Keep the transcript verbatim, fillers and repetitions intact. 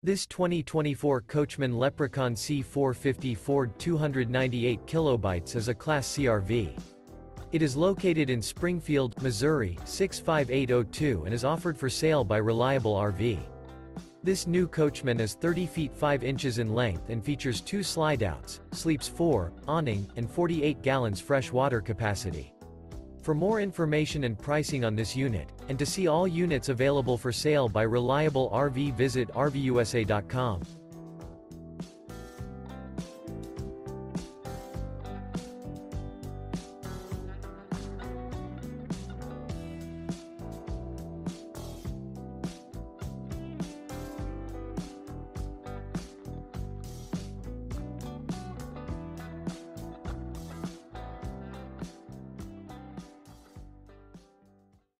This twenty twenty-four Coachmen Leprechaun C four fifty Ford two hundred ninety-eight kilobytes is a Class C R V. It is located in Springfield, Missouri, six five eight oh two and is offered for sale by Reliable R V. This new Coachmen is thirty feet five inches in length and features two slideouts, sleeps four, awning, and forty-eight gallons fresh water capacity. For more information and pricing on this unit, and to see all units available for sale by Reliable R V, visit R V U S A dot com.